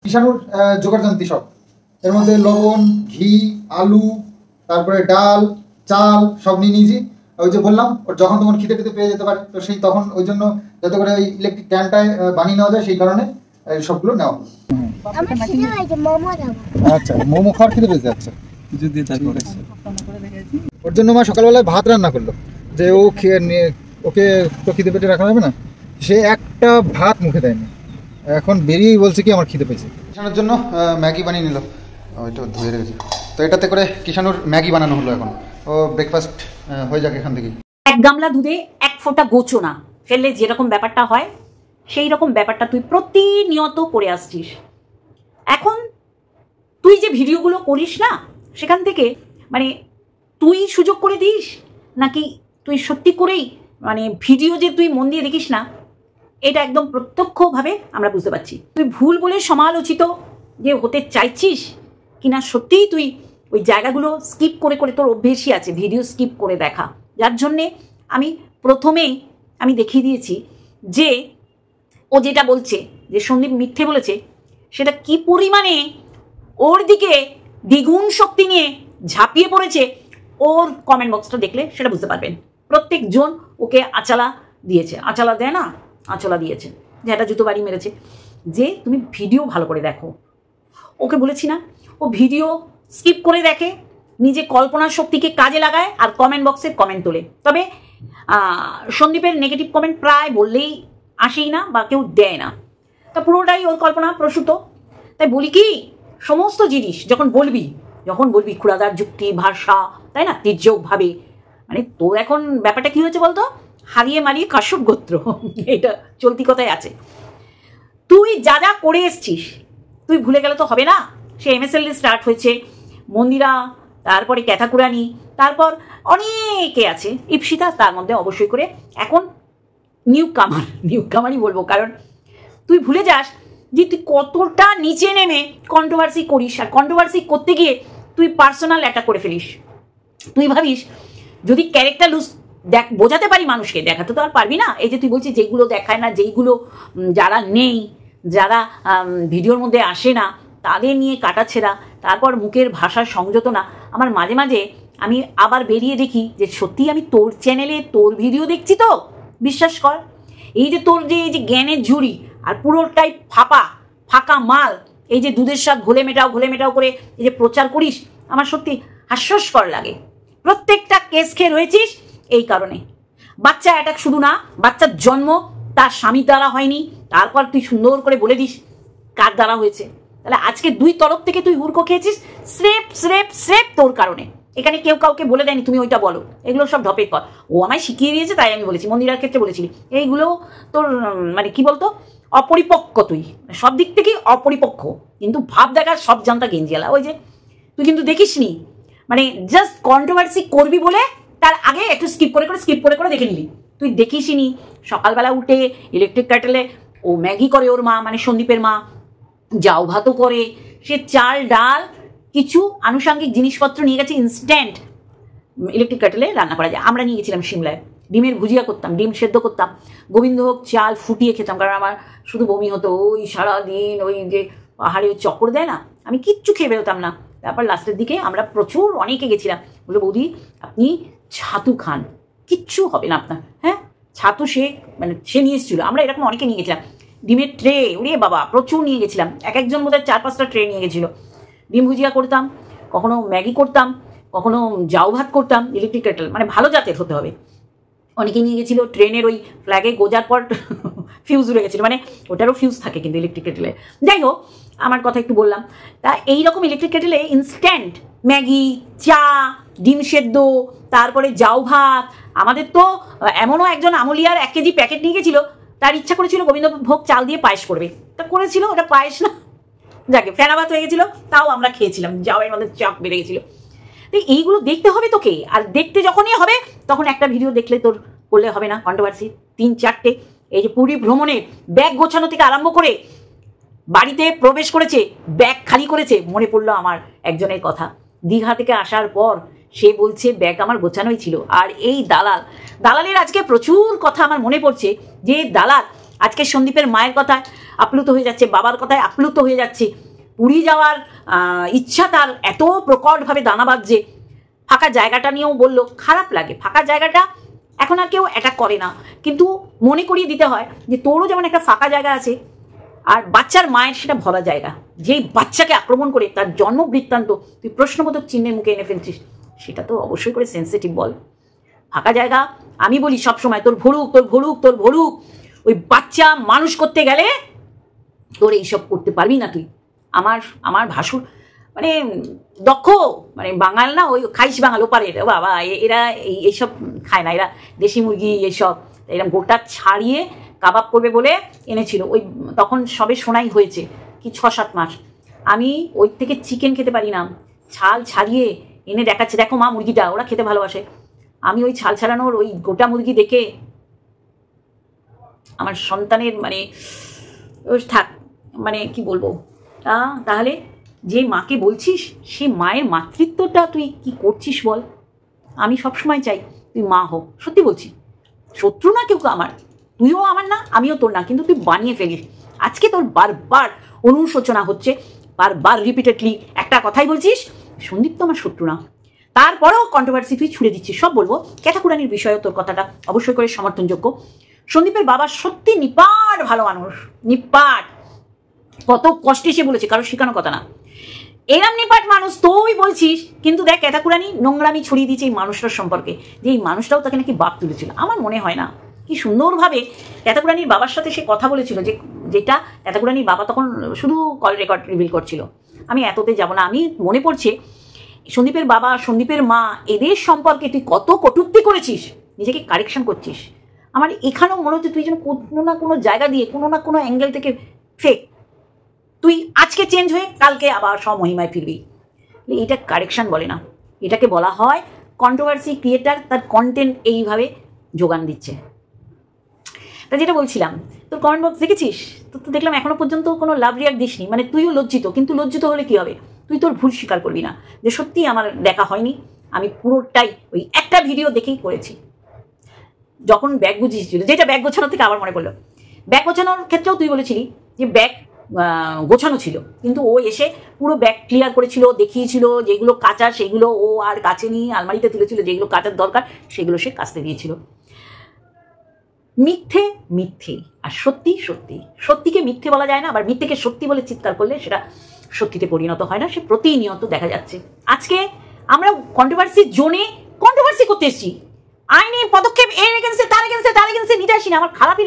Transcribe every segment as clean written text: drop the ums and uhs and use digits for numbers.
কিষাণুর জোগাড় যন্ত্রী সব, এর মধ্যে লবণ, ঘি, আলু, তারপরে ডাল, চাল সব নিয়ে নিয়েছি। ওই যে বললাম ওর যখন তখন খিদে টিদে পেয়ে যেতে পারে, তো সেই তখন ওই জন্য যাতে করে ওই ইলেকট্রিক ক্যানটায় বানিয়ে নেওয়া যায় সেই কারণে সবগুলো নেওয়া হলো। আচ্ছা, মোমো খাওয়ার খিদে পেয়েছে। আচ্ছা, ওর জন্য মা সকালবেলায় ভাত রান্না করলো, যে ও ওকে তো খিদে পেটে রাখা যাবে না, সে একটা ভাত মুখে দেয়নি। এখন বেরিয়েই বলছে কি আমার খিদে পেয়েছে। কিষাণুর জন্য ম্যাগি বানিয়ে নিল, ওইটা ধুয়ে রেখেছে, তো এটাতে করে কিষাণুর ম্যাগি বানানো হলো। এখন ও ব্রেকফাস্ট হয়ে যাক এখান থেকে। এক গামলা দুধে এক ফোঁটা গোচো না ফেললে যেরকম ব্যাপারটা হয় সেই রকম ব্যাপারটা তুই প্রতিনিয়ত করে আসছিস। এখন তুই যে ভিডিওগুলো করিস না, সেখান থেকে মানে তুই সুযোগ করে দিস নাকি তুই সত্যি করেই মানে ভিডিও যে তুই মন দিয়ে দেখিস না, এটা একদম প্রত্যক্ষভাবে আমরা বুঝতে পারছি। তুই ভুল বলে সমালোচিত যে হতে চাইছিস কিনা সত্যিই তুই ওই জায়গাগুলো স্কিপ করে করে, তোর অভ্যেসই আছে ভিডিও স্কিপ করে দেখা, যার জন্যে আমি প্রথমেই আমি দেখিয়ে দিয়েছি যে ও যেটা বলছে যে সন্দীপ মিথ্যে বলেছে, সেটা কি পরিমাণে ওর দিকে দ্বিগুণ শক্তি নিয়ে ঝাঁপিয়ে পড়েছে। ওর কমেন্ট বক্সটা দেখলে সেটা বুঝতে পারবেন। প্রত্যেকজন ওকে আঁচালা দিয়েছে, আঁচালা দেয় না, আঁচলা দিয়েছে, যে একটা জুতো বাড়ি মেরেছে যে তুমি ভিডিও ভালো করে দেখো। ওকে বলেছি না, ও ভিডিও স্কিপ করে দেখে, নিজে কল্পনার শক্তিকে কাজে লাগায় আর কমেন্ট বক্সে কমেন্ট তোলে। তবে সন্দীপের নেগেটিভ কমেন্ট প্রায় বললেই আসেই না বা কেউ দেয় না, তা পুরোটাই ওর কল্পনা প্রসূত। তাই বলি কি, সমস্ত জিনিস যখন বলবি ক্ষুরাদার যুক্তি ভাষা, তাই না, তির্যকভাবে, মানে তোর এখন ব্যাপারটা কি হয়েছে বলতো, হারিয়ে মারিয়ে কাশ্যপ গোত্র, এটা চলতি কথায় আছে। তুই যা যা করে এসছিস তুই ভুলে গেলে তো হবে না। সে MSLD স্টার্ট হয়েছে, মন্দিরা, তারপরে ক্যাথাকুরানি, তারপর অনেকে আছে, ইপসিতা তার মধ্যে অবশ্যই করে। এখন নিউ কামারই বলবো, কারণ তুই ভুলে যাস যে তুই কতটা নিচে নেমে কন্ট্রোভার্সি করিস, আর কন্ট্রোভার্সি করতে গিয়ে তুই পার্সোনাল অ্যাটাক করে ফেলিস। তুই ভাবিস যদি ক্যারেক্টার লুজ দেখ বোঝাতে পারি মানুষকে, দেখাতে তো আর পারবি না। এই যে তুই বলছিস যেইগুলো দেখায় না, যেইগুলো যারা নেই, যারা ভিডিওর মধ্যে আসে না, তাদের নিয়ে কাটাছেড়া, তারপর মুখের ভাষার সংযত না। আমার মাঝে মাঝে আমি আবার বেরিয়ে দেখি যে সত্যি আমি তোর চ্যানেলে তোর ভিডিও দেখছি, তো বিশ্বাস কর এই যে তোর যে এই যে জ্ঞানের ঝুড়ি আর পুরোটাই ফাঁকা মাল, এই যে দুধের স্বাদ ঘোলে মেটাও করে এই যে প্রচার করিস, আমার সত্যি হাস্যস্কর লাগে। প্রত্যেকটা কেস খেয়ে রয়েছিস এই কারণে। বাচ্চা অ্যাটাক শুধু না, বাচ্চার জন্ম তার স্বামীর দ্বারা হয়নি, তারপর তুই সুন্দর করে বলে দিস কার দ্বারা হয়েছে। তাহলে আজকে দুই তরফ থেকে তুই হুড়কো খেয়েছিস স্রেফ তোর কারণে। এখানে কেউ কাউকে বলে দেয়নি তুমি ওইটা বলো, এগুলো সব ঢপের কর। ও আমায় শিখিয়ে দিয়েছে তাই আমি বলেছি। মন্দিরার ক্ষেত্রে বলেছিলি, এইগুলো তোর মানে কি বলতো, অপরিপক্ক, তুই সব দিক থেকেই অপরিপক্ক, কিন্তু ভাব দেখার সব জানতা গেঞ্জিয়ালা। ওই যে তুই কিন্তু দেখিসনি, মানে জাস্ট কন্ট্রোভার্সি করবি বলে তার আগে একটু স্কিপ করে দেখে নিলি। তুই দেখিসনি সকালবেলা উঠে ইলেকট্রিক কেটেলে ও ম্যাগি করে, ওর মা মানে সন্দীপের মা জাউ ভাতও করে, সে চাল ডাল কিছু আনুষঙ্গিক জিনিসপত্র নিয়ে গেছে, ইনস্ট্যান্ট ইলেকট্রিক কেটেলে রান্না করা যায়। আমরা নিয়ে গেছিলাম সিমলায়, ডিমের ভুজিয়া করতাম, ডিম সেদ্ধ করতাম, গোবিন্দভোগ চাল ফুটিয়ে খেতাম, কারণ আমার শুধু বমি হতো। ওই সারাদিন ওই যে পাহাড়ে চক্কর দেয় না, আমি কিচ্ছু খেয়ে বেরোতাম না। তারপর লাস্টের দিকে আমরা প্রচুর অনেকে গেছিলাম, বলে বৌদি আপনি ছাতু খান, কিচ্ছু হবে না আপনার। হ্যাঁ, ছাতু সে নিয়ে এসেছিলো, আমরা এরকম অনেকে নিয়ে গেছিলাম। ডিমের ট্রে, ওরে বাবা প্রচুর নিয়ে গেছিলাম, এক একজন বোধহয় 4-5টা ট্রে নিয়ে গেছিলো। ডিম ভুজিয়া করতাম, কখনো ম্যাগি করতাম, কখনো জাউ ভাত করতাম, ইলেকট্রিক কেটেল মানে ভালো জাতের হতে হবে। অনেকে নিয়ে গেছিলো ট্রেনের ওই ফ্ল্যাগে গোজার পর ফিউজ উড়ে গেছিলো, মানে ওটারও ফিউজ থাকে কিন্তু ইলেকট্রিক কেটেলে। যাই হোক, আমার কথা একটু বললাম। তা এইরকম ইলেকট্রিক কেটেলে ইনস্ট্যান্ট ম্যাগি, চা, ডিম সেদ্ধ, তারপরে জাউ ভাত। আমাদের তো এমনও একজন আমুলিয়ার 1 কেজি প্যাকেট নিয়ে গেছিলো, তার ইচ্ছা করেছিল গোবিন্দভোগ চাল দিয়ে পায়েস করবে, তা করেছিল, ওটা পায়েস না, যাকে ফেনা ভাত হয়ে গেছিলো, তাও আমরা খেয়েছিলাম, জাউয়ের মধ্যে চাপ বেড়ে গেছিলো। তো এইগুলো দেখতে হবে তোকে, আর দেখতে যখনই হবে তখন একটা ভিডিও দেখলে তোর করলে হবে না কন্ট্রোভার্সি 3-4টে। এই যে পুরী ভ্রমণে ব্যাগ গোছানো থেকে আরম্ভ করে বাড়িতে প্রবেশ করেছে, ব্যাগ খালি করেছে, মনে পড়লো আমার একজনের কথা। দীঘা থেকে আসার পর সে বলছে ব্যাগ আমার গোছানোই ছিল। আর এই দালালের আজকে প্রচুর কথা আমার মনে পড়ছে, যে দালাল আজকে সন্দীপের মায়ের কথায় আপ্লুত হয়ে যাচ্ছে, বাবার কথায় আপ্লুত হয়ে যাচ্ছে, পুরী যাওয়ার ইচ্ছা তার এত প্রকটভাবে দানা বাঁধছে। ফাঁকা জায়গাটা নিয়েও বললো, খারাপ লাগে। ফাঁকা জায়গাটা এখন আর কেউ অ্যাটাক করে না, কিন্তু মনে করিয়ে দিতে হয় যে তোরও যেমন একটা ফাঁকা জায়গা আছে, আর বাচ্চার মায়ের সেটা ভরা জায়গা। যেই বাচ্চাকে আক্রমণ করে তার জন্ম বৃত্তান্ত তুই প্রশ্নবোধক চিহ্নের মুখে এনে ফেলছিস, সেটা তো অবশ্যই করে সেন্সিটিভ বল। ফাঁকা জায়গা আমি বলি সবসময় তোর ভরুক, তোর ভরুক, তোর ভরুক। ওই বাচ্চা মানুষ করতে গেলে তোর এইসব করতে পারবি না তুই। আমার ভাসুর মানে দক্ষ, মানে বাঙাল না, ওই খাইস বাঙাল ওপারের বাবা, এরা এইসব খায় না, এরা দেশি মুরগি এইসব এরকম গোটা ছাড়িয়ে কাবাব করবে বলে এনেছিল। ওই তখন সবে শোনাই হয়েছে কি 6-7 মাস। আমি ওই থেকে চিকেন খেতে পারি না, ছাল ছাড়িয়ে এনে দেখাচ্ছে, দেখো মা মুরগিটা, ওরা খেতে ভালোবাসে। আমি ওই ছাল ছাড়ানোর ওই গোটা মুরগি দেখে আমার সন্তানের মানে থাক, মানে কি বলবো। তাহলে যে মাকে বলছিস সে মায়ের মাতৃত্বটা তুই কি করছিস বল। আমি সবসময় চাই তুই মা হোক, সত্যি বলছি। শত্রু না কেউ আমার, তুইও আমার না, আমিও তোর না, কিন্তু তুই বানিয়ে ফেলিস। আজকে তোর বারবার অনুশোচনা হচ্ছে, বারবার রিপিটেডলি একটা কথাই বলছিস, সন্দীপ তো আমার শত্রু না। তারপরেও কন্ট্রোভার্সি তুই ছুড়ে দিচ্ছিস। সব বলবো, ক্যাটাকুরানির বিষয়েও তোর কথাটা অবশ্যই করে সমর্থনযোগ্য। সন্দীপের বাবা সত্যি নিপাট ভালো মানুষ, নিপাট। কত কষ্টে সে বলেছে, কারো শেখানো কথা না। এরম নিপাট মানুষ তুই বলছিস, কিন্তু দেখ ক্যাটাকুরানি নোংরামি ছড়িয়ে দিয়েছে এই মানুষটার সম্পর্কে, যে এই মানুষটাও তাকে নাকি বাপ তুলেছিল। আমার মনে হয় না। কি সুন্দরভাবে ক্যাটাকুরানির বাবার সাথে সে কথা বলেছিল, যেটা ক্যাটাকুরানির বাবা তখন শুধু কল রেকর্ড রিভিল করছিল। আমি এততে যাব না। আমি মনে পড়ছে সন্দীপের বাবা, সন্দীপের মা, এদের সম্পর্কে তুই কত কটূক্তি করেছিস, নিজেকে কারেকশন করছিস। আমার এখানেও মনে হচ্ছে তুই যেন কোনো না কোনো জায়গা দিয়ে, কোনো না কোনো অ্যাঙ্গেল থেকে ফেক। তুই আজকে চেঞ্জ হয়ে কালকে আবার স্বমহিমায় ফিরবি। এটা কারেকশন বলে না, এটাকে বলা হয় কন্ট্রোভার্সি ক্রিয়েটার তার কন্টেন্ট এইভাবে যোগান দিচ্ছে। তা যেটা বলছিলাম, তোর কমেন্ট বক্স দেখেছিস? তোর তো দেখলাম এখনো পর্যন্ত কোনো লাভ রিয়াক্ট দিসনি। মানে তুইও লজ্জিত, কিন্তু লজ্জিত হলে কি হবে? তুই তোর ভুল স্বীকার করবি না যে সত্যি আমার দেখা হয়নি, আমি পুরোটাই ওই একটা ভিডিও দেখেই করেছি। যখন ব্যাগ গুছিয়েছিল, যেটা ব্যাগ গোছানোর থেকে আবার মনে পড়লো, ব্যাগ গোছানোর ক্ষেত্রেও তুই বলেছিলি যে ব্যাগ গোছানো ছিল, কিন্তু ও এসে পুরো ব্যাগ ক্লিয়ার করেছিল, দেখিয়েছিল যেগুলো কাঁচা সেগুলো ও আর কাছে নিয়ে আলমারিতে তুলেছিল, যেগুলো কাচার দরকার সেগুলো সে কাচতে দিয়েছিল। মিথ্যে মিথ্যে আর সত্যি সত্যি। সত্যিকে মিথ্যে বলা যায় না, আবার মিথ্যেকে সত্যি বলে চিৎকার করলে সেটা সত্যিতে পরিণত হয় না। সে প্রতিনিয়ত দেখা যাচ্ছে। আজকে আমরা কন্ট্রোভার্সি জোনে কন্ট্রোভার্সি করতে এসেছি, আইনি পদক্ষেপ এর এগেন্সে তার এগেন্সে তার এগেন্সে নিতে আসি না। আমার খারাপই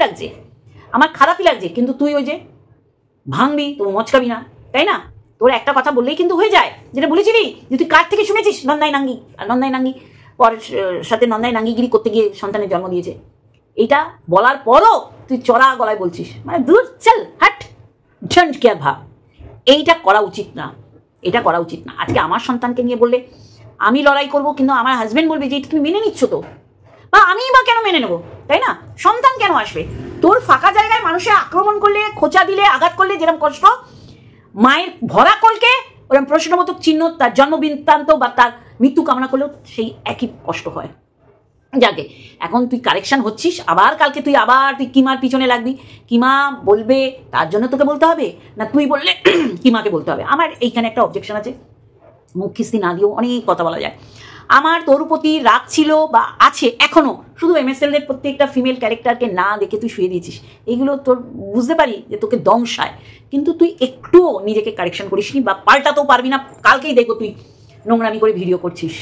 লাগছে, কিন্তু তুই ওই যে ভাঙবি তো মচকাবি না, তাই না? তোর একটা কথা বললেই কিন্তু হয়ে যায়। যেটা বলেছিলি যে তুই কার থেকে শুনেছিস, নন্দাই নাঙ্গি, আর নন্দাই নাঙ্গি পরের সাথে নন্দাই নাঙ্গিগিরি করতে গিয়ে সন্তানের জন্ম দিয়েছে। এইটা বলার পরও তুই চড়া গলায় বলছিস, মানে দূর চল হাট ঝন্ড কে ভাব। এইটা করা উচিত না, এটা করা উচিত না। আজকে আমার সন্তানকে নিয়ে বললে আমি লড়াই করব, কিন্তু আমার হাজবেন্ড বলবে যে এটা তুমি মেনে নিচ্ছ তো, বা আমি বা কেন মেনে নেবো, তাই না? সন্তান কেন আসবে? তোর ফাঁকা জায়গায় মানুষে আক্রমণ করলে, খোঁচা দিলে, আঘাত করলে যেরকম কষ্ট, মায়ের ভরা কোলকে ওরকম প্রশ্নবোধক চিহ্ন, তার জন্ম বৃত্তান্ত বা তার মৃত্যু কামনা করলেও সেই একই কষ্ট হয়। যাকে এখন তুই কারেকশন হচ্ছিস, আবার কালকে তুই কিমার পিছনে লাগবি। কিমা বলবে তার জন্য তোকে বলতে হবে, না তুই বললে কিমাকে বলতে হবে? আমার এইখানে একটা অবজেকশন আছে। মুখ খিস্তি না দিয়েও অনেক কথা বলা যায়। আমার তোর প্রতি রাগ ছিল বা আছে এখনো, শুধু MSL-এর প্রত্যেকটা ফিমেল ক্যারেক্টারকে না দেখে তুই শুয়ে দিয়েছিস। এইগুলো তোর বুঝতে পারি যে তোকে দংশায়, কিন্তু তুই একটুও নিজেকে কারেকশন করিসনি বা পাল্টাতেও পারবি না। কালকেই দেখো তুই নোংরামি করে ভিডিও করছিস।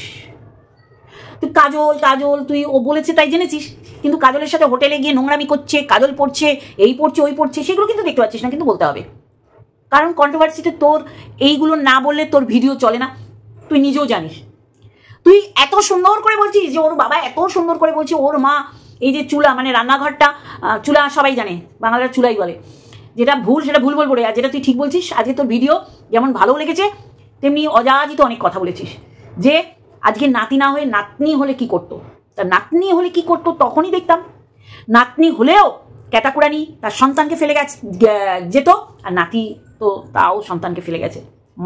তুই কাজল তুই ও বলেছে তাই জেনেছিস, কিন্তু কাজলের সাথে হোটেলে গিয়ে নোংরামি করছে, কাজল পড়ছে, এই পড়ছে ওই পড়ছে, সেগুলো কিন্তু দেখতে পাচ্ছিস না, কিন্তু বলতে হবে। কারণ কন্ট্রোভার্সিতে তোর এইগুলো না বললে তোর ভিডিও চলে না, তুই নিজেও জানিস। তুই এত সুন্দর করে বলছিস যে ওর বাবা এত সুন্দর করে বলছে, ওর মা এই যে চুলা, মানে রান্নাঘরটা চুলা সবাই জানে, বাংলারা চুলাই বলে। যেটা ভুল সেটা ভুল বলবো রে, আর যেটা তুই ঠিক বলছিস। আজকে তোর ভিডিও যেমন ভালো লেগেছে, তেমনি অযাচিত অনেক কথা বলেছিস যে আজকে নাতি না হয়ে নাতনি হলে কি করতো। তা নাতনি হলে কি করতো তখনই দেখতাম। নাতনি হলেও ক্যাটাকুরানি তার সন্তানকে ফেলে যেত, আর নাতি তো তাও সন্তানকে ফেলে গেছে।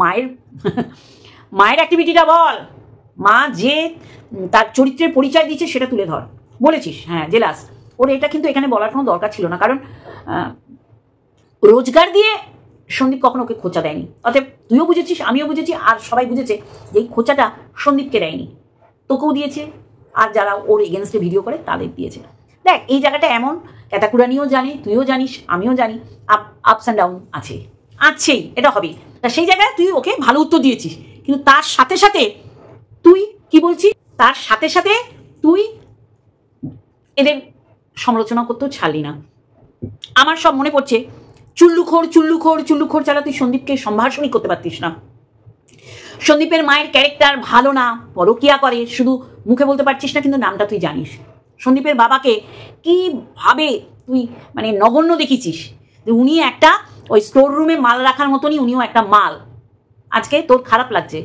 মায়ের অ্যাক্টিভিটিটা বল, মা যে তার চরিত্রের পরিচয় দিচ্ছে সেটা তুলে ধর। বলেছিস, হ্যাঁ জেলাস, ওর এটা কিন্তু এখানে বলার কোনো দরকার ছিল না, কারণ রোজগার দিয়ে সন্দীপ কখনো ওকে খোঁচা দেয়নি। অতএব তুইও বুঝেছিস, আমিও বুঝেছি, আর সবাই বুঝেছে যে এই খোঁচাটা সন্দীপকে দেয়নি, তোকেও দিয়েছে, আর যারা ওর এগেনস্টে ভিডিও করে তাদের দিয়েছে। দেখ এই জায়গাটা এমন, ক্যাতাকুরানিও জানে, তুইও জানিস, আমিও জানি, আপস অ্যান্ড ডাউন আছেই, এটা হবে। তা সেই জায়গায় তুই ওকে ভালো উত্তর দিয়েছিস, কিন্তু তার সাথে সাথে তুই কি বলছিস, তার সাথে সাথে তুই এদের সমালোচনা করতেও ছাড়লি না। আমার সব মনে পড়ছে চুল্লুখোর ছাড়া তুই সন্দীপকে সম্ভাষণই করতে পারতিস না। সন্দীপের মায়ের ক্যারেক্টার ভালো না, পরকিয়া করে, শুধু মুখে বলতে পারছিস না, কিন্তু নামটা তুই জানিস। সন্দীপের বাবাকে কিভাবে তুই মানে নগণ্য দেখিছিস, যে উনি একটা ওই স্টোর রুমে মাল রাখার মতনই উনিও একটা মাল। আজকে তোর খারাপ লাগছে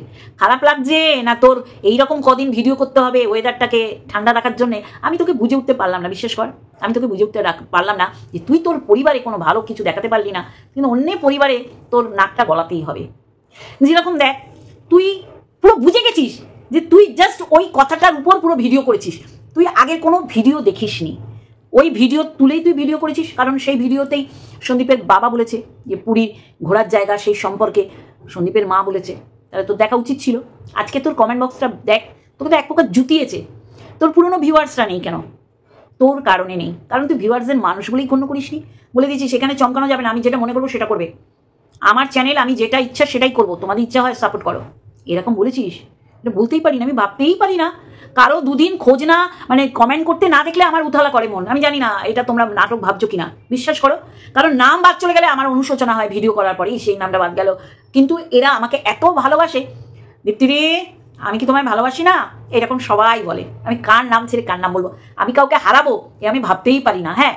না তোর এইরকম কদিন ভিডিও করতে হবে ওয়েদারটাকে ঠান্ডা রাখার জন্য? আমি তোকে বুঝে উঠতে পারলাম না, বিশ্বাস কর, আমি তোকে বুঝে উঠতে পারলাম না যে তুই তোর পরিবারে কোনো ভালো কিছু দেখাতে পারলি না, কিন্তু অন্যের পরিবারে তোর নাকটা গলাতেই হবে। যেরকম দেখ, তুই পুরো বুঝে গেছিস যে তুই জাস্ট ওই কথাটার উপর পুরো ভিডিও করেছিস, তুই আগের কোনো ভিডিও দেখিসনি, ওই ভিডিও তুলেই তুই ভিডিও করেছিস। কারণ সেই ভিডিওতেই সন্দীপের বাবা বলেছে যে পুরীর ঘোরার জায়গা, সেই সম্পর্কে সন্দীপের মা বলেছে, তাহলে তোর দেখা উচিত ছিল। আজকে তোর কমেন্ট বক্সটা দেখ, তোকে তো এক প্রকার জুতিয়েছে। তোর পুরনো ভিউয়ার্সরা নেই কেন? তোর কারণে নেই, কারণ তুই ভিউয়ার্সদের মানুষগুলোই গণ্য করিসনি। বলে দিয়েছিস সেখানে চমকানো যাবে না, আমি যেটা মনে করবো সেটা করবে, আমার চ্যানেল, আমি যেটা ইচ্ছা সেটাই করবো, তোমাদের ইচ্ছা হয় সাপোর্ট করো, এরকম বলেছিস। এটা বলতেই পারি না, আমি ভাবতেই পারি না কারো দুদিন খোঁজ না, মানে কমেন্ট করতে না দেখলে আমার উথালা করে মন। আমি জানি না এটা তোমরা নাটক ভাবছো কিনা, বিশ্বাস করো, কারণ নাম বাদ চলে গেলে আমার অনুশোচনা হয় ভিডিও করার পরেই, সেই নামটা বাদ গেল। কিন্তু এরা আমাকে এত ভালোবাসে, দীপ্তি রে আমি কি তোমায় ভালোবাসি না, এরকম সবাই বলে। আমি কার নাম ছেড়ে কার নাম বলবো, আমি কাউকে হারাবো এ আমি ভাবতেই পারি না। হ্যাঁ,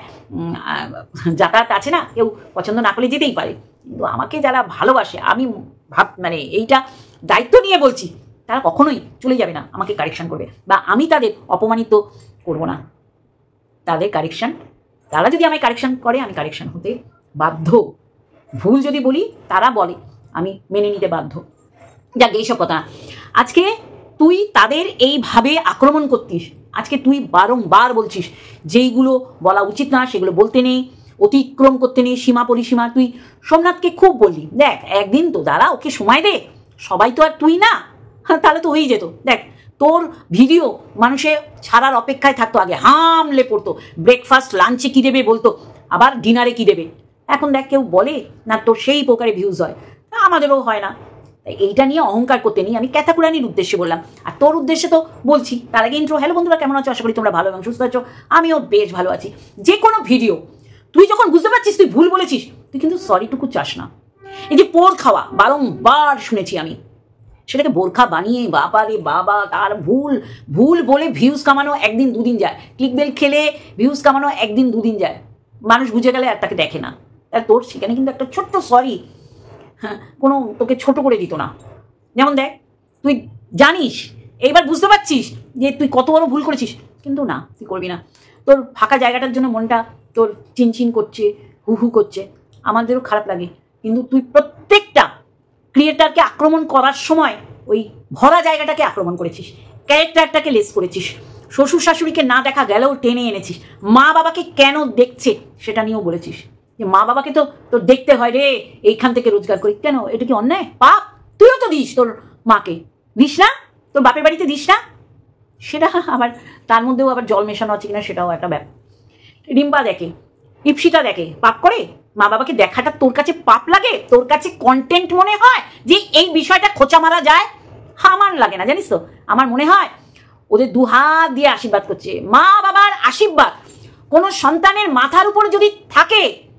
যাতায়াত আছে না, কেউ পছন্দ না করলে যেতেই পারে, কিন্তু আমাকে যারা ভালোবাসে, আমি মানে এইটা দায়িত্ব নিয়ে বলছি, তারা কখনোই চলে যাবে না, আমাকে কারেকশন করবে, বা আমি তাদের অপমানিত করব না। তাদের কারেকশন, তারা যদি আমায় কারেকশন করে আমি কারেকশন হতে বাধ্য। ভুল যদি বলি তারা বলে, আমি মেনে নিতে বাধ্য। যাক এইসব কথা। আজকে তুই তাদের এইভাবে আক্রমণ করতিস, আজকে তুই বারংবার বলছিস যেইগুলো বলা উচিত না সেগুলো বলতে নেই, অতিক্রম করতে নেই সীমা পরিসীমা। তুই সোমনাথকে খুব বললি, দেখ একদিন তো দাঁড়া, ওকে সময় দে, সবাই তো আর তুই না, তাহলে তো হয়েই যেত। দেখ তোর ভিডিও মানুষে ছাড়ার অপেক্ষায় থাকতো, আগে হামলে পড়তো, ব্রেকফাস্ট লাঞ্চে কী দেবে বলতো, আবার ডিনারে কী দেবে। এখন দেখ কেউ বলে না, তোর সেই প্রকারে ভিউজ হয়, আমাদেরও হয় না। এইটা নিয়ে অহংকার করতে নিয়ে আমি ক্যাতাকুরানির উদ্দেশ্যে বললাম, আর তোর উদ্দেশ্যে তো বলছি। তার আগে ইন্ট্রো। হ্যালো বন্ধুরা, কেমন আছো? আশা করি তোমরা ভালো এবং সুস্থ আছো, আমিও বেশ ভালো আছি। যে কোনো ভিডিও তুই যখন বুঝতে পারছিস তুই ভুল বলেছিস, তুই কিন্তু সরিটুকু চাস না। এই যে পোর খাওয়া বারংবার শুনেছি আমি, সেটাকে বোরখা বানিয়ে বাবা রে বাবা, তার ভুল বলে ভিউজ কামানো একদিন দুদিন যায়, ক্লিকবেল খেলে ভিউজ কামানো একদিন দুদিন যায়, মানুষ বুঝে গেলে আর তাকে দেখে না। তাহলে তোর সেখানে কিন্তু একটা ছোট্ট সরি, হ্যাঁ, কোনো তোকে ছোট করে দিত না। যেমন দেখ, তুই জানিস, এইবার বুঝতে পারছিস যে তুই কত বড় ভুল করেছিস, কিন্তু না, তুই করবি না। তোর ফাঁকা জায়গাটার জন্য মনটা তোর চিনচিন করছে, হু করছে, আমাদেরও খারাপ লাগে, কিন্তু তুই প্রত্যেকটা ক্রিয়েটারকে আক্রমণ করার সময় ওই ভরা জায়গাটাকে আক্রমণ করেছিস, ক্যারেক্টারটাকে লেস করেছিস, শ্বশুর শাশুড়িকে না দেখা গেলেও টেনে এনেছিস, মা বাবাকে কেন দেখছে সেটা নিয়েও বলেছিস, যে মা বাবাকে তো তোর দেখতে হয় রে, এইখান থেকে রোজগার করি। কেন? এটা কি অন্যায়? পাপ? তুইও তো দিস, তোর মাকে দিস না, তোর বাপের বাড়িতে দিস না, সেটা আবার তার মধ্যেও আবার জল মেশানো আছে কিনা সেটাও একটা ব্যাপার। রিম্পা দেখে, ইপসিতা দেখে, পাপ করে? মা বাবাকে দেখাটা তোর কাছে পাপ লাগে? তোর কাছে কন্টেন্ট মনে হয় যে এই বিষয়টা খোঁচা মারা যায়? আমার লাগে না, জানিস তো, আমার মনে হয় ওদের দুহাত দিয়ে আশীর্বাদ করছে। মা বাবার আশীর্বাদ কোনো সন্তানের মাথার উপর যদি থাকে,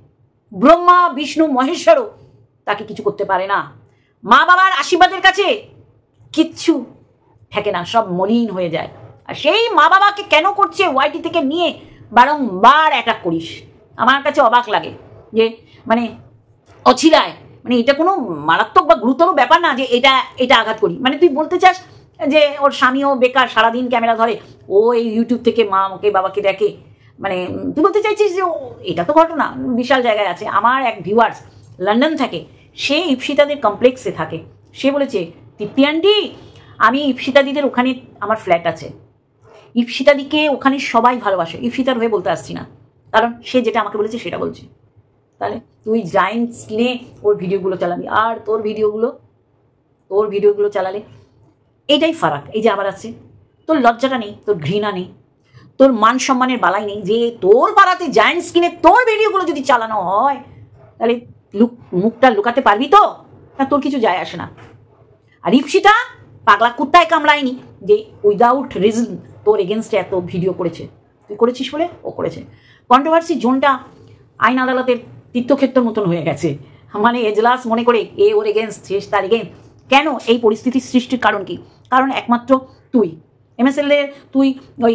ব্রহ্মা বিষ্ণু মহেশ্বরও তাকে কিছু করতে পারে না। মা বাবার আশীর্বাদের কাছে কিচ্ছু থাকে না, সব মলিন হয়ে যায়। আর সেই মা বাবাকে কেন করছে ওয়াইটি থেকে নিয়ে বারংবার অ্যাটাক করিস, আমার কাছে অবাক লাগে যে মানে অছিলায়, মানে এটা কোনো মারাত্মক বা গুরুতর ব্যাপার না যে এটা আঘাত করি। মানে তুই বলতে চাস যে ওর স্বামীও বেকার, সারাদিন ক্যামেরা ধরে, ও এই ইউটিউব থেকে মাকে বাবাকে দেখে, মানে তুই বলতে চাইছিস যে এটা তো ঘটনা বিশাল জায়গায় আছে। আমার এক ভিউয়ার্স লন্ডন থাকে, সে ইপসিতাদের কমপ্লেক্সে থাকে, সে বলেছে, দীপ্তি আন্টি আমি ইপসিতাদিদের ওখানে আমার ফ্ল্যাট আছে, ইপসিতাদিকে ওখানে সবাই ভালোবাসে, ইপসিতার হয়ে বলতে আসছি না, কারণ সে যেটা আমাকে বলেছে সেটা বলছি। তাহলে তুই জায়েন্ট স্ক্রিনে ওর ভিডিওগুলো চালাবি, আর তোর ভিডিওগুলো চালালে এইটাই ফারাক। এই যে আবার আছে, তোর লজ্জাটা নেই, তোর ঘৃণা নেই, তোর মান সম্মানের বালাই নেই, যে তোর পাড়াতে জায়েন্ট স্ক্রিনে তোর ভিডিওগুলো যদি চালানো হয় তাহলে মুখটা লুকাতে পারবি তো? না, তোর কিছু যায় আসে না। আর ইপসিতা পাগলা কুত্তায় কামড়ায়নি যে উইদাউট রিজন তোর এগেনস্টে এত ভিডিও করেছে। তুই করেছিস বলে ও করেছে। কন্ট্রোভার্সি জোনটা আইন আদালতের তীর্থক্ষেত্রের মতন হয়ে গেছে, মানে এজলাস মনে করে এ ওর এগেনস্ট, শেষ তার এগেনস্ট। কেন এই পরিস্থিতির সৃষ্টির কারণ কি? কারণ একমাত্র তুই MSL এর তুই ওই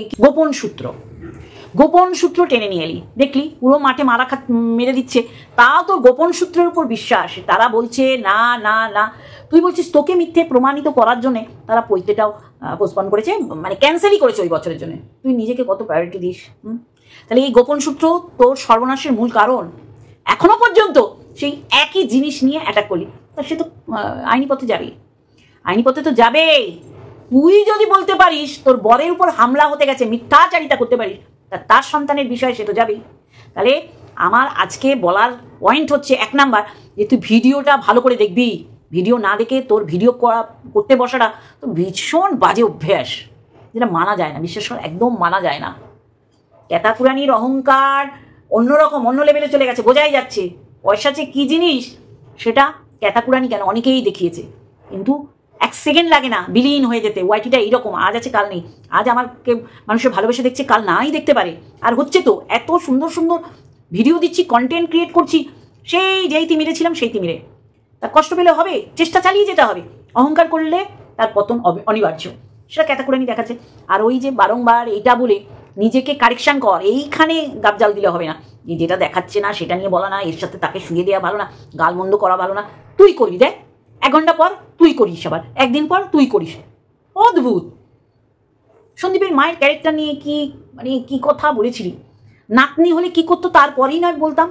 গোপন সূত্র টেনে নিয়ে এলি, দেখলি পুরো মাঠে মেরে দিচ্ছে, তাও তোর গোপন সূত্রের উপর বিশ্বাস। তারা বলছে না না না, তুই বলছিস তোকে মিথ্যে প্রমাণিত করার জন্য তারা পৈতেটাও পোস্টপন করেছে, মানে ক্যান্সেলই করেছে ওই বছরের জন্য। তুই নিজেকে কত প্রায়োরিটি দিস? তাহলে এই গোপন সূত্র তোর সর্বনাশের মূল কারণ। এখনো পর্যন্ত সেই একই জিনিস নিয়ে অ্যাটাক করলি, তা সে তো আইনি পথে তো যাবে। তুই যদি বলতে পারিস তোর বরের উপর হামলা হতে গেছে, মিথ্যাচারিতা করতে পারিস, তার সন্তানের বিষয়ে সে তো যাবেই। তাহলে আমার আজকে বলার পয়েন্ট হচ্ছে 1 নাম্বার, যে তুই ভিডিওটা ভালো করে দেখবি। ভিডিও না দেখে তোর ভিডিও করতে বসাটা তো ভীষণ বাজে অভ্যাস, যেটা মানা যায় না, বিশেষ করে একদম মানা যায় না। ক্যাতাকুরানির অহংকার অন্যরকম, অন্য লেভেলে চলে গেছে, বোঝাই যাচ্ছে। পয়সা যে কী জিনিস সেটা ক্যাতাকুরানি কেন অনেকেই দেখিয়েছে, কিন্তু 1 সেকেন্ড লাগে না বিলীন হয়ে যেতে। ওয়াইটিটা এইরকম, আজ আছে কাল নেই। আজ আমাকে মানুষের ভালোবেসে দেখছে, কাল নাই দেখতে পারে। আর হচ্ছে তো এত সুন্দর সুন্দর ভিডিও দিচ্ছি, কন্টেন্ট ক্রিয়েট করছি, যেই তিমিরে ছিলাম সেই তিমিরে। তার কষ্ট পেলে হবে, চেষ্টা চালিয়ে যেতে হবে। অহংকার করলে তার পতন অনিবার্য, সেটা ক্যাতাকুরানি দেখাচ্ছে। আর ওই যে বারংবার এইটা বলে নিজেকে কারেকশান কর, এইখানে গাবজাল দিলে হবে না। যেটা দেখাচ্ছে না সেটা নিয়ে বলা না, এর সাথে তাকে শুয়ে দেওয়া ভালো না, গালমন্দ করা ভালো না। তুই করবি, দেখ 1 ঘন্টা পর তুই করিস, আবার 1 দিন পর তুই করিস। অদ্ভুত। সন্দীপের মায়ের ক্যারেক্টার নিয়ে কি কথা বলেছিলি? নাতনি হলে কি করতো তারপরেই না বলতাম।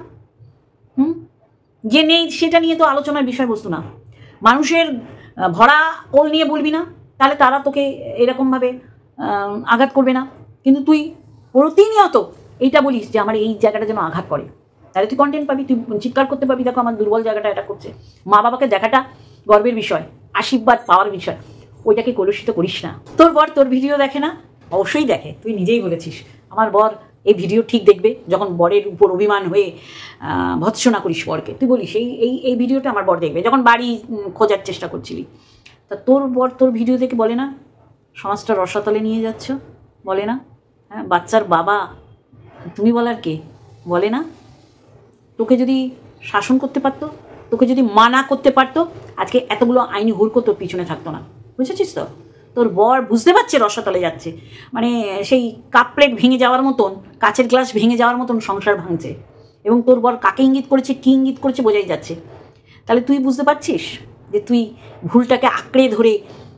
যে নেই সেটা নিয়ে তো আলোচনার বিষয়বস্তু না। মানুষের ভরা কোল নিয়ে বলবি না, তাহলে তারা তোকে এরকমভাবে আঘাত করবে না। কিন্তু তুই প্রতিনিয়ত এইটা বলিস যে আমার এই জায়গাটা যেন আঘাত করে, তাহলে তুই কন্টেন্ট পাবি, তুই চিৎকার করতে পাবি, দেখো আমার দুর্বল জায়গাটা এটা করছে। মা বাবাকে দেখাটা গর্বের বিষয়, আশীর্বাদ পাওয়ার বিষয়, ওইটাকে কলুষিত করিস না। তোর বর তোর ভিডিও দেখে না? অবশ্যই দেখে, তুই নিজেই বলেছিস আমার বর এই ভিডিও ঠিক দেখবে। যখন বরের উপর অভিমান হয়ে ভৎসনা করিস বরকে, তুই বলিস এই ভিডিওটা আমার বর দেখবে, যখন বাড়ি খোঁজার চেষ্টা করছিলি। তা তোর বর তোর ভিডিও দেখে বলে না সমাজটা রসাতলে নিয়ে যাচ্ছ? বলে না? হ্যাঁ, বাচ্চার বাবা তুমি বলার কে? বলে না? তোকে যদি শাসন করতে পারতো, তোকে যদি মানা করতে পারতো, আজকে এতগুলো আইনি হুড়কো তোর পিছনে থাকতো না। বুঝেছিস তো? তোর বর বুঝতে পারছে রসাতলে যাচ্ছে, মানে সেই কাপ প্লেট ভেঙে যাওয়ার মতন, কাচের গ্লাস ভেঙে যাওয়ার মতন সংসার ভাঙছে। এবং তোর বর কাকে ইঙ্গিত করেছে, কী ইঙ্গিত করেছে বোঝাই যাচ্ছে। তাহলে তুই বুঝতে পারছিস যে তুই ভুলটাকে আঁকড়ে ধরে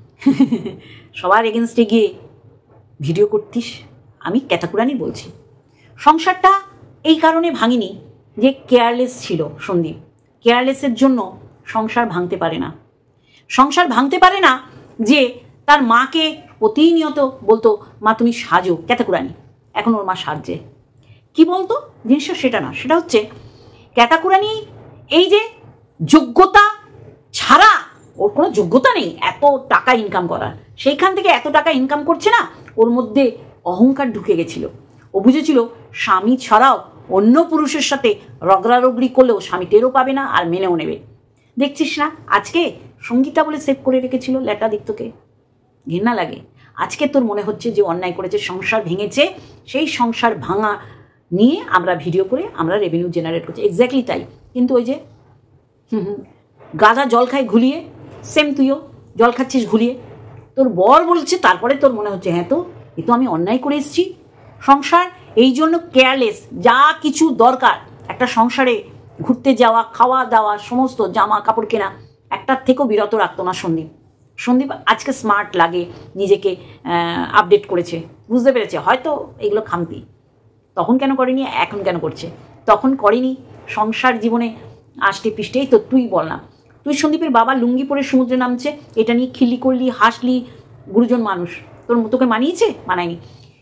সবার এগেনস্টে গিয়ে ভিডিও করতিস। আমি ক্যাতাকুরানি বলছি, সংসারটা এই কারণে ভাঙিনি যে কেয়ারলেস ছিল সন্দীপ। কেয়ারলেসের জন্য সংসার ভাঙতে পারে না। সংসার ভাঙতে পারে না যে তার মাকে প্রতিনিয়ত বলতো মা তুমি সাজো, ক্যাতাকুরানি। এখন ওর মা সাজছে। কি বলতো জিনিসটা? সেটা না, সেটা হচ্ছে ক্যাতাকুরানি এই যে যোগ্যতা ছাড়া, ওর কোনো যোগ্যতা নেই এত টাকা ইনকাম করার, সেইখান থেকে এত টাকা ইনকাম করছে না, ওর মধ্যে অহংকার ঢুকে গেছিল। ও বুঝেছিল স্বামী ছাড়াও অন্য পুরুষের সাথে রগড়ারগড়ি করলেও স্বামী টেরও পাবে না আর মেনেও নেবে। দেখছিস না আজকে সঙ্গীতা বলে সেভ করে রেখেছিল ল্যাটা দিত্যকে, ঘৃণা লাগে। আজকে তোর মনে হচ্ছে যে অন্যায় করেছে, সংসার ভেঙেছে, সেই সংসার ভাঙা নিয়ে আমরা ভিডিও করে আমরা রেভিনিউ জেনারেট করছি। এক্স্যাক্টলি তাই। কিন্তু ওই যে গাদা জল খায় ঘুলিয়ে, সেম তুইও জল খাচ্ছিস ঘুলিয়ে। তোর বর বলছে, তারপরে তোর মনে হচ্ছে হ্যাঁ তো এ তো আমি অন্যায় করে এসেছি। সংসার এই জন্য কেয়ারলেস, যা কিছু দরকার একটা সংসারে ঘুরতে যাওয়া, খাওয়া দাওয়া, সমস্ত জামা কাপড় কেনা, একটার থেকেও বিরত রাখতো না সন্দীপ। সন্দীপ আজকে স্মার্ট লাগে, নিজেকে আপডেট করেছে, বুঝতে পেরেছে হয়তো এগুলো খামতি। তখন কেন করেনি, এখন কেন করছে? তখন করেনি সংসার জীবনে আষ্টে পিষ্টেই তো। তুই বল না, তুই সন্দীপের বাবা লুঙ্গি পরে সমুদ্রে নামছে, এটা নিয়ে খিল্লি করলি, হাসলি, গুরুজন মানুষ, তোকে মানিয়েছে? মানায়নি।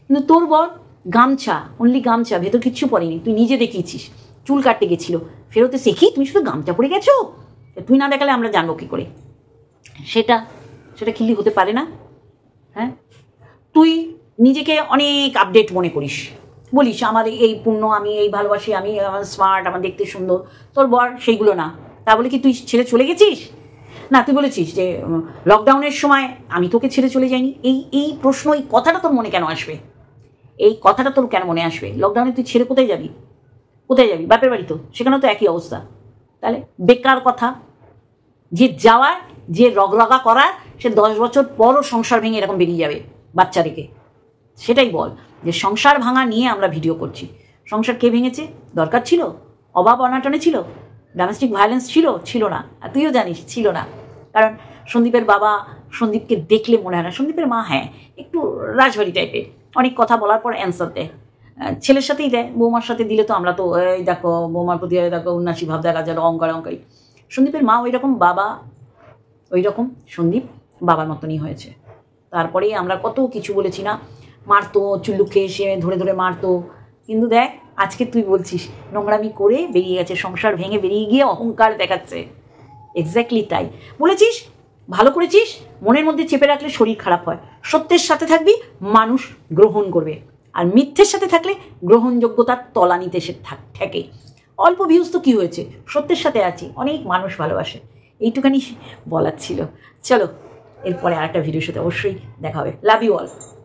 কিন্তু তোর বর গামছা, অনলি গামছা, ভেতর কিচ্ছু পরেনি। তুই নিজে দেখিয়েছিস, চুল কাটতে গেছিল, ফেরোতে শিখি তুমি শুধু গামছা পরে গেছো। তুই না দেখালে আমরা জানবো কী করে? সেটা খিল্লি হতে পারে না। হ্যাঁ, তুই নিজেকে অনেক আপডেট মনে করিস, বলিস আমার এই পুণ্য, আমি এই ভালোবাসি, আমি আমার স্মার্ট, আমার দেখতে সুন্দর। তোর বর সেইগুলো না। তা বলে কি তুই ছেড়ে চলে গেছিস? না, তুই বলেছিস যে লকডাউনের সময় আমি তোকে ছেড়ে চলে যাইনি। এই প্রশ্ন, এই কথাটা তোর মনে কেন আসবে? এই কথাটা তোর কেন মনে আসবে? লকডাউনে তুই ছেড়ে কোথায় যাবি? বাপের বাড়ি তো, সেখানেও তো একই অবস্থা। তাহলে বেকার কথা। যে যাওয়ার, যে রগরগা করার, সে 10 বছর পরও সংসার ভেঙে এরকম বেরিয়ে যাবে বাচ্চা রেখে। সেটাই বল যে সংসার ভাঙা নিয়ে আমরা ভিডিও করছি। সংসার কে ভেঙেছে? দরকার ছিল? অভাব অনাটনে ছিল? ডোমেস্টিক ভায়োলেন্স ছিল না? আর তুইও জানিস ছিল না। কারণ সন্দীপের বাবা, সন্দীপকে দেখলে মনে হয় না। সন্দীপের মা হ্যাঁ একটু রাজবাড়ি টাইপের, অনেক কথা বলার পর অ্যান্সার দেয়। ছেলের সাথেই দেয়, বৌমার সাথে দিলে তো আমরা তো এই দেখো বৌমার প্রতি দেখো উন্নাসী ভাব দেখা যায়, অহংকারী। সন্দীপের মা ওই রকম, বাবা ওই রকম, সন্দীপ বাবার মতনই হয়েছে। তারপরেই আমরা কত কিছু বলেছি না, মারতো, চুল্লু খেয়ে এসে ধরে ধরে মারতো। কিন্তু দেখ আজকে তুই বলছিস নোংরামি করে বেরিয়ে গেছে, সংসার ভেঙে বেরিয়ে গিয়ে অহংকার দেখাচ্ছে। এক্স্যাক্টলি তাই বলেছিস, ভালো করেছিস। মনের মধ্যে চেপে রাখলে শরীর খারাপ হয়। সত্যের সাথে থাকবি, মানুষ গ্রহণ করবে। আর মিথ্যের সাথে থাকলে গ্রহণযোগ্যতার তলানিতে সে ঠেকে। অল্প ভিউজ তো কী হয়েছে, সত্যের সাথে আছি, অনেক মানুষ ভালোবাসে। এইটুখানি বলার ছিল। চলো, এরপরে আরেকটা ভিডিওর সাথে অবশ্যই দেখা হবে। Love you all.